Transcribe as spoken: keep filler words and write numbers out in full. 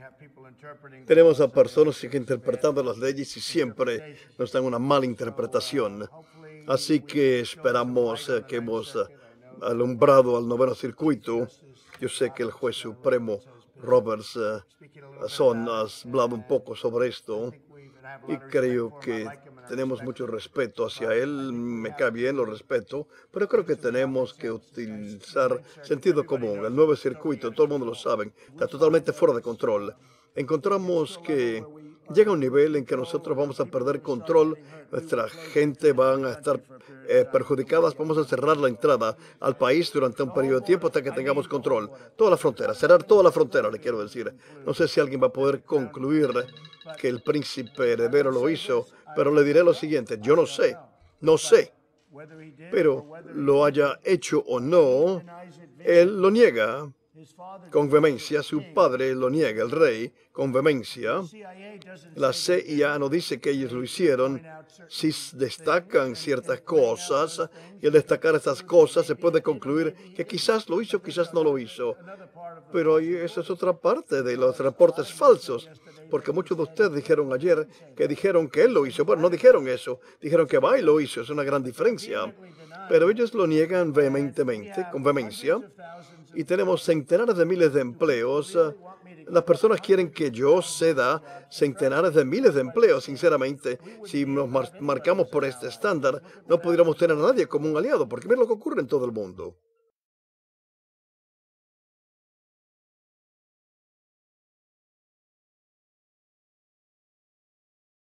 Tenemos a personas que interpretando las leyes y siempre nos dan una mala interpretación. Así que esperamos eh, que hemos eh, alumbrado al noveno circuito. Yo sé que el juez supremo Roberts eh, Son ha hablado un poco sobre esto y creo que tenemos mucho respeto hacia él. Me cae bien, lo respeto, pero creo que tenemos que utilizar sentido común. El nuevo circuito, todo el mundo lo sabe, está totalmente fuera de control. Encontramos que llega un nivel en que nosotros vamos a perder control, nuestra gente va a estar eh, perjudicadas, vamos a cerrar la entrada al país durante un periodo de tiempo hasta que tengamos control. Toda la frontera, cerrar toda la frontera, le quiero decir. No sé si alguien va a poder concluir que el príncipe heredero lo hizo, pero le diré lo siguiente, yo no sé, no sé, pero lo haya hecho o no, él lo niega con vehemencia, su padre lo niega, el rey, con vehemencia. La C I A no dice que ellos lo hicieron. Si destacan ciertas cosas y al destacar estas cosas se puede concluir que quizás lo hizo, quizás no lo hizo. Pero esa es otra parte de los reportes falsos, porque muchos de ustedes dijeron ayer que dijeron que él lo hizo. Bueno, no dijeron eso, dijeron que Bay lo hizo, es una gran diferencia. Pero ellos lo niegan vehementemente, con vehemencia, y tenemos centenares de miles de empleos. Las personas quieren que yo ceda centenares de miles de empleos. Sinceramente, si nos mar marcamos por este estándar, no podríamos tener a nadie como un aliado, porque mira lo que ocurre en todo el mundo.